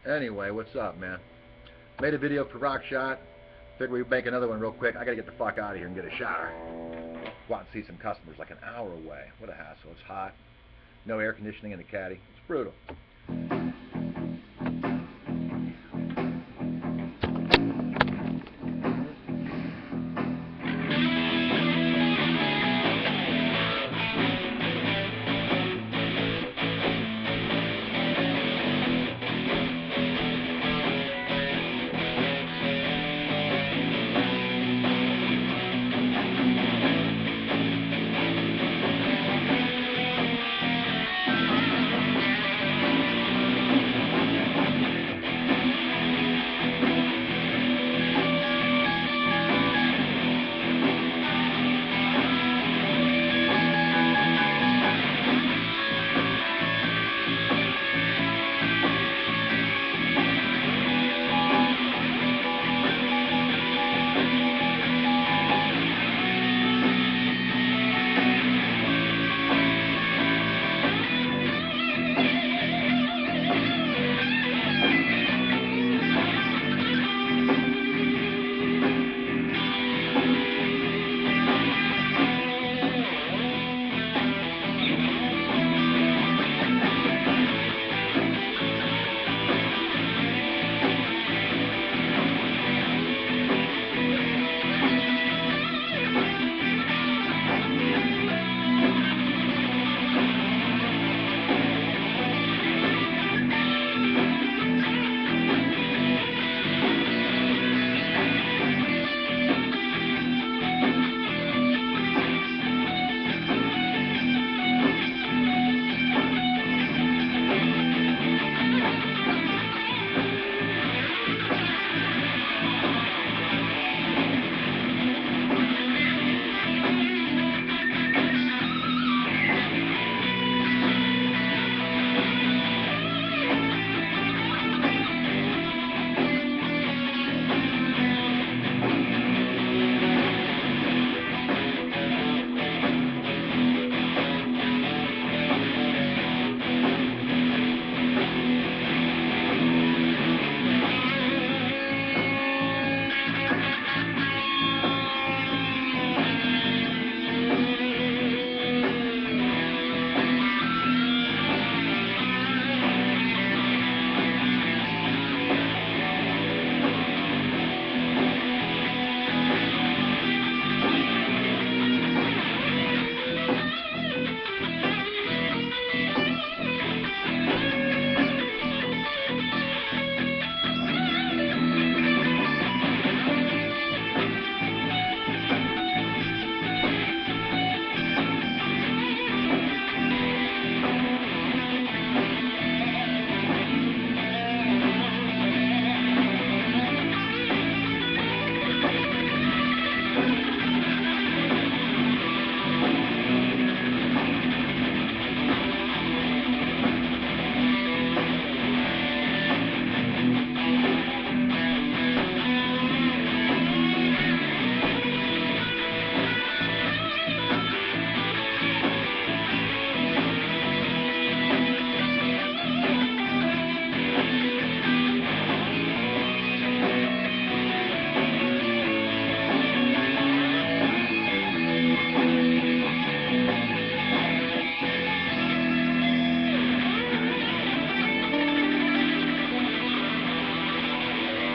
Anyway, what's up, man? Made a video for Rock Shot. Figured we'd make another one real quick. I gotta get the fuck out of here and get a shower. Go out and see some customers like an hour away. What a hassle. It's hot. No air conditioning in the caddy. It's brutal.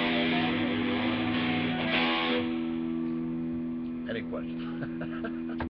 Any questions?